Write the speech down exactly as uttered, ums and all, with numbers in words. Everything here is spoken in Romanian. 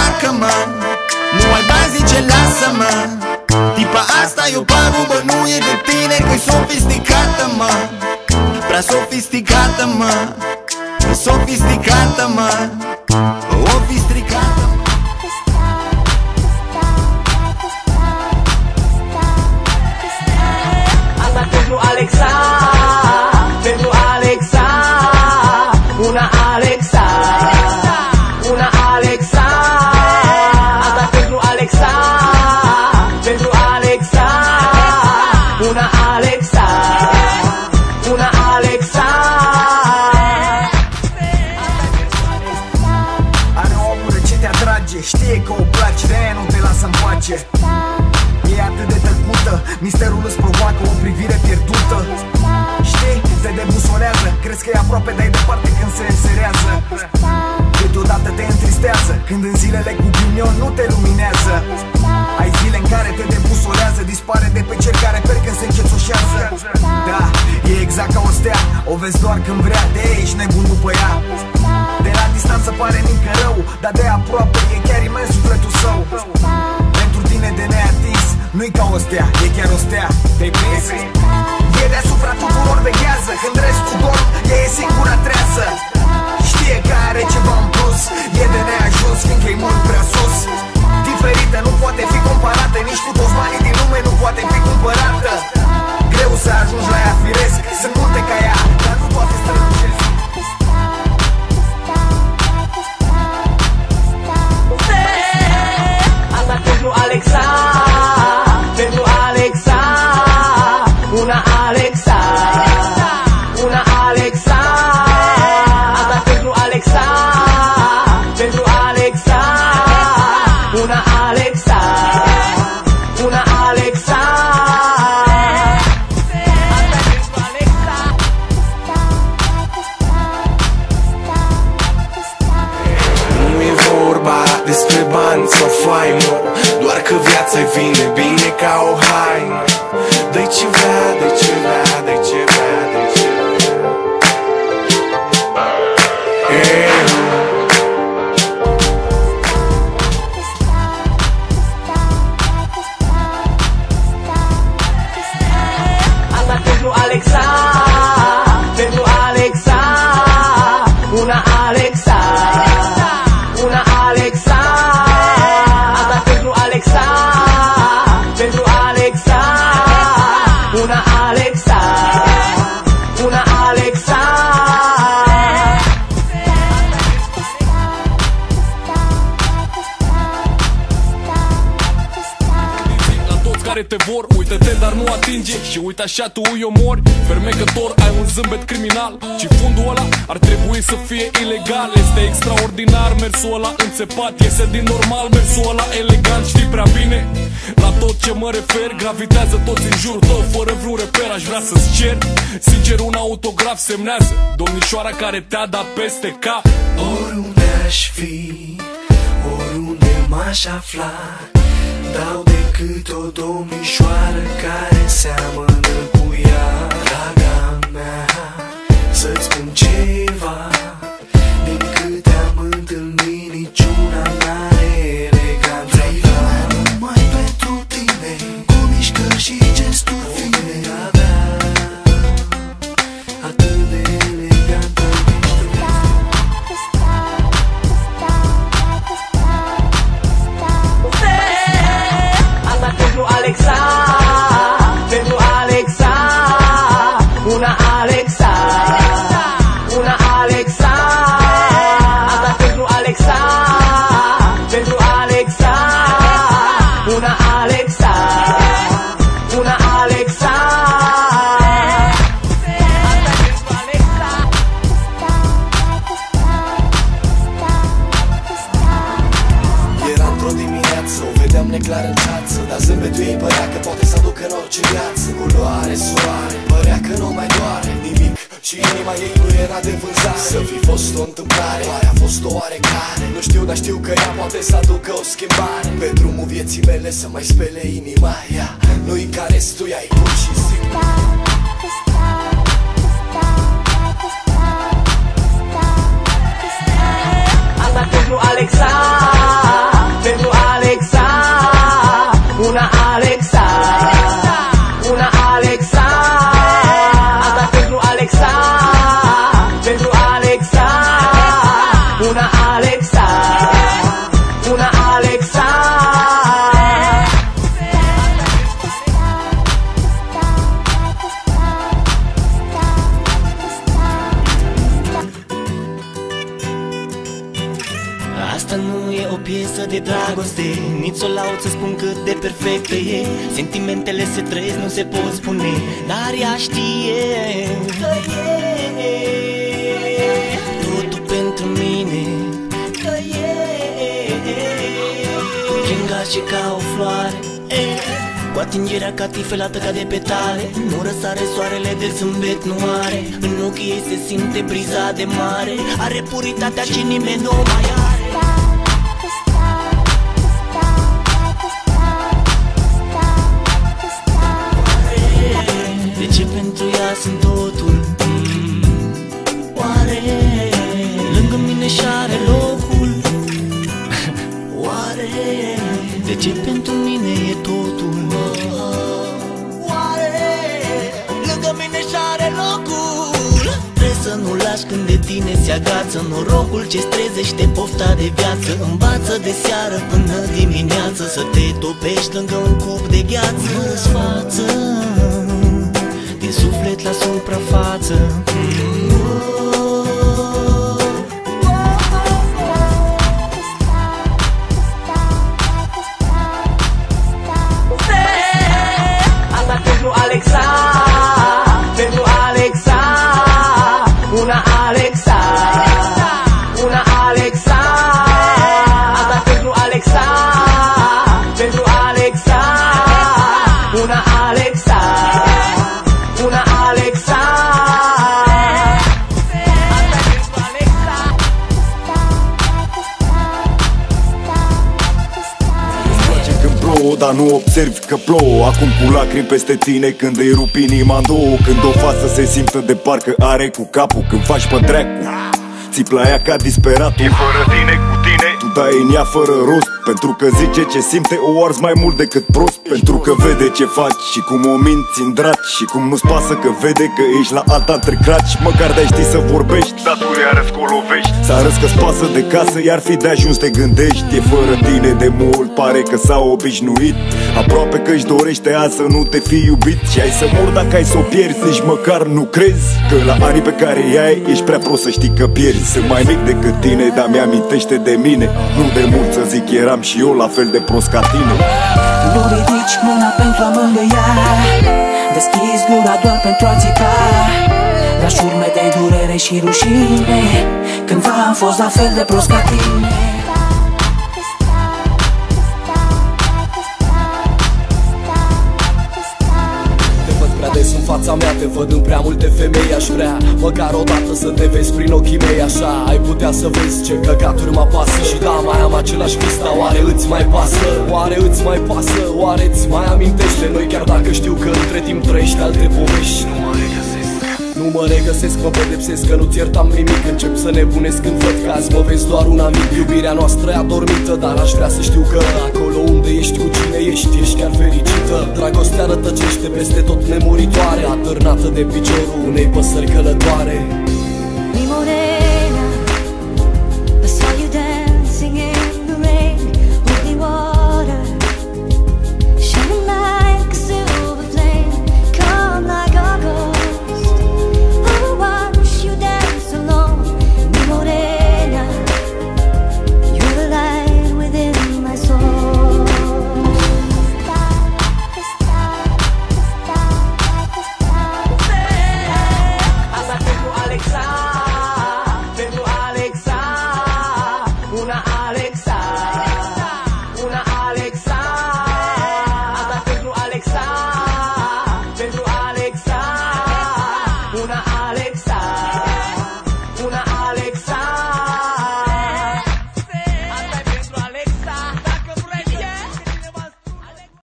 încarcă-mă, nu ai bani, zice lasă-mă. Tipa asta e o parubă, nu e de tine, că-i sofisticată, mă. Prea sofisticată, mă. Sofisticată, mă. O fi stricată. Asta pentru Alexa, pentru Alexa, una Alexa, una Alexa. Asta pentru Alexa, pentru Alexa, una Alexa, una Alexa. Are o omură ce te atrage, știe că o place, de-aia nu te lasă în pace. E atât de tăcută, misterul îți provoacă o privire pierdută. Știi, te debusolează, crezi că e aproape, dar e departe când se înserează. Câteodată te întristează, când în zilele cu ghinion nu te luminează. Ai zile în care te debusolează, dispare de pe cel care per când se încețoșează. Da, e exact ca o stea, o vezi doar când vrea, de-aia ești nebun după ea. De la distanță pare mică rău, dar de aproape e chiar imens sufletul său. Pentru tine de neatins, nu-i ca o stea, e chiar o stea, te-ai prins? E deasupra tuturor veghează, când restul dorm, ea e singura treasă. Știe că are ceva în plus, e de neajuns, fiindcă e mult prea sus. Diferită, nu poate fi comparată, nici cu toți banii din lume nu poate fi cumpărată. Greu să ajungi la ea firesc, sunt multe ca ea, dar nu toate strălucesc. Asta pentru Alexa, pentru Alexa, una Alexa, una Alexa. Asta pentru Alexa, pentru Alexa, una Alexa, una Alexa. Nu e vorba despre bani sau faimă, doar că viața-i vine bine ca o haină. Dă-i ce vrea, dă-i ce vrea, dă-i ce vrea, dă-i ce vrea. Asta pentru Alexa, pentru Alexa, una Alexa, una Alexa. Asta pentru Alexa, pentru Alexa, una Alexa, una Alexa. La toți care te vor, uită-te, dar nu atinge. Și uite așa tu îi omori. Fermecător, ai un zâmbet criminal. Și fundul ăla ar trebui să fie ilegal. Este extraordinar mersul ăla înțepat, iese din normal mersul ăla elegant. Știi prea bine la tot ce mă refer, gravitează toți în jurul tău fără vreun reper. Aș vrea să-ți cer sincer un autograf, semnează domnișoara care te-a dat peste cap. Oriunde aș fi, oriunde m-aș afla, dau decât o domnișoară care seamănă cu ea. Draga mea, să-ți spun ceva, din câte am întâlnit niciuna n-are eleganța ta. Numai pentru tine, cu mișcări și gesturi fine, atât de elegantă ești tu. Asta pentru Alexa, pentru Alexa, una Alexa, una Alexa. Asta pentru Alexa, pentru Alexa, una Alexa, una Alexa. Era într-o dimineață, o vedeam neclar în față, dar zâmbetul ei părea că poate să aducă în orice viață. Culoare, soare, părea că nu mai doare nimic și inima ei nu era de vânzare. Să fi fost o întâmplare, oare a fost o oarecare? Nu știu, dar știu că ea poate să aducă o schimbare. Pe drumul vieții mele să mai spele inima ea, nu-i ca restul, ea-i pur și simplu. Asta pentru Alexa, viață de dragoste, nici o laud să spun cât de perfectă e. Sentimentele se trăiesc, nu se pot spune, dar ea știe că e totul pentru mine, că e gingașe ca o floare, cu atingerea catifelată ca de petale. Nu răsare soarele, de zâmbet nu are, în ochii ei se simte briza de mare. Are puritatea ce nimeni nu mai are. De ce pentru ea sunt totul? Oare lângă mine și-are locul? Oare de ce pentru mine e totul? Oare lângă mine și-are locul? Trebuie să nu lași când de tine se agață norocul ce-ți trezește pofta de viață. Învață de seară până dimineață să te topești lângă un cup de gheață. Mă-ți față din suflet la suprafață. Alexa, pentru Alexa, una Alexa, una Alexa, asta pentru Alexa, pentru Alexa, una Alexa, una Alexa, asta pentru Alexa. Îți place când plouă, dar nu observi că plouă. Acum cu lacrimi peste tine când îi rupi inima în două. Când o faci să se simtă de parcă are cu capul. Când faci pe dracu, țipi la ea ca disperat. E fără tine, cu tine, tu dai în ea fără rost. Pentru că zice ce simte, o arzi mai mult decât prost. Pentru că vede ce faci și cum o minți în draci. Și cum nu-ți pasă că vede că ești la alta între craci. Măcar de-ai ști să vorbești, dar tu le arăți că o lovești. Să arăți că-ți pasă de casă, iar fi de ajuns te gândești. E fără tine de mult, pare că s-a obișnuit. Aproape că-și dorește azi să nu te fi iubit. Și ai să mor dacă ai să o pierzi, nici măcar nu crezi că la anii pe care i-ai ești prea prost să știi că pierzi. Sunt mai mic decât tine, dar mi-amintește de mine. Nu de mult să zic, eram și eu la fel de prost ca tine. Nu ridici mâna pentru a mângâia, deschizi gura doar pentru a țipa. Lași urme de durere și rușine, cândva am fost la fel de prost ca tine. Des în fața mea, te văd în prea multe femei. Aș vrea măcar odată să te vezi prin ochii mei. Așa ai putea să vezi ce căcaturi mă pasă. Și da, mai am același vis, dar oare îți mai pasă? Oare îți mai pasă? Oare îți mai amintește noi? Chiar dacă știu că între timp trăiești alte povești. Nu mă regăsesc, nu mă regăsesc, mă pedepsesc că nu-ți iertam nimic. Încep să nebunesc când văd că azi mă vezi doar un amic. Iubirea noastră e adormită, dar aș vrea să știu că acolo unde ești, cu cine ești, ești chiar fericită. Dragostea rătăcește peste tot nemuritoare, atârnată de piciorul unei păsări călătoare. Mi morena,